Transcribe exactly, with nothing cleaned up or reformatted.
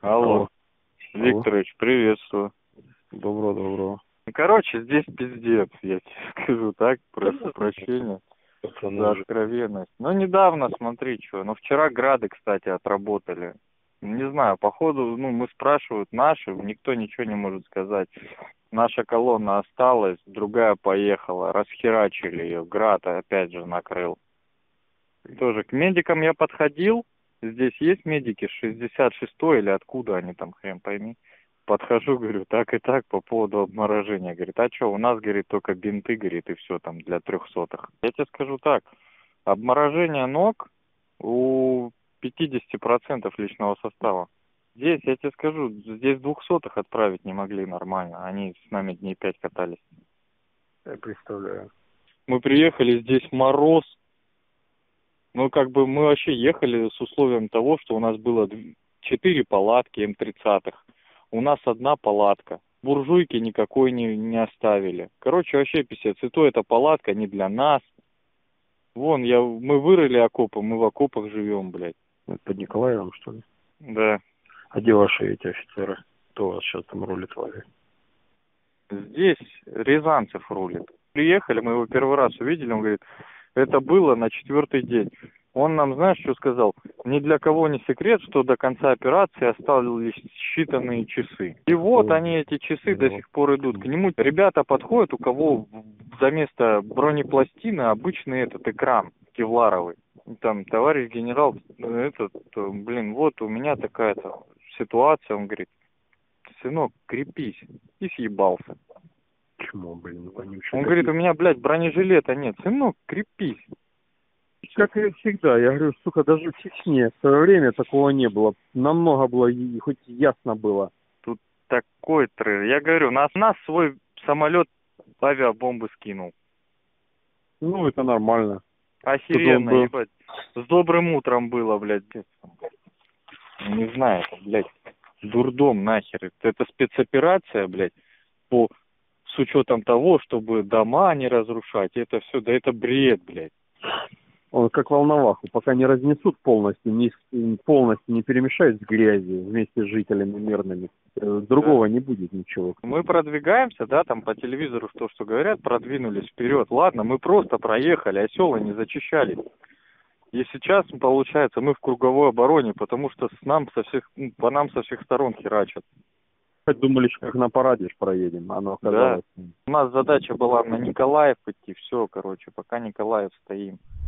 Алло, Алло. Викторович, приветствую. Добро, добро. Короче, здесь пиздец, я тебе скажу так, прошу прощения за Пацаны, откровенность. Ну, недавно, смотри, что, ну, вчера грады, кстати, отработали. Не знаю, походу, ну, мы спрашивают наши, никто ничего не может сказать. Наша колонна осталась, другая поехала, расхерачили ее, град опять же накрыл. Тоже к медикам я подходил, здесь есть медики, шестьдесят шестой или откуда они там, хрен пойми. Подхожу, говорю, так и так по поводу обморожения. Говорит, а что, у нас, говорит, только бинты, говорит, и все там для трехсотых. Я тебе скажу так, обморожение ног у пятьдесят процентов личного состава. Здесь, я тебе скажу, здесь двухсотых отправить не могли нормально. Они с нами дней пять катались. я представляю. Мы приехали, здесь мороз. Ну, как бы мы вообще ехали с условием того, что у нас было четыре палатки эм тридцать. У нас одна палатка. Буржуйки никакой не, не оставили. Короче, вообще писец. И то эта палатка не для нас. Вон, я, мы вырыли окопы, мы в окопах живем, блядь. Это под Николаевым, что ли? Да. А где ваши эти офицеры? Кто у вас сейчас там рулит в Ваге? Здесь Рязанцев рулит. Приехали, мы его первый раз увидели, он говорит, это было на четвертый день. Он нам, знаешь, что сказал? Ни для кого не секрет, что до конца операции остались считанные часы. И вот они, эти часы, до сих пор идут к нему. Ребята подходят, у кого за место бронепластины обычный этот экран кевларовый. Там, товарищ генерал, этот, блин, вот у меня такая-то ситуация, он говорит, сынок, крепись, и съебался. Почему, блин? Они Он говорит, у меня, блядь, бронежилета нет. Сынок, крепись. Как и всегда, я говорю, сука, даже в Чечне в свое время такого не было. Намного было, и хоть ясно было. Тут такой трыр. Я говорю, нас, нас свой самолет авиабомбы скинул. Ну, это нормально. Охеренно, был... ебать. С добрым утром было, блядь. Не знаю, это, блядь, дурдом нахер. Это спецоперация, блядь, по... с учетом того, чтобы дома не разрушать. Это все, да это бред, блядь. Он как волноваху, пока не разнесут полностью, не, полностью не перемешают с грязью вместе с жителями мирными. Другого да. Не будет ничего. Мы продвигаемся, да, там по телевизору то, что говорят, продвинулись вперед. Ладно, мы просто проехали, а села не зачищались. И сейчас, получается, мы в круговой обороне, потому что с нам со всех, по нам со всех сторон херачат. Думали, что как на параде проедем, оно оказалось. Да. У нас задача была на Николаев идти, все, короче, пока Николаев стоим.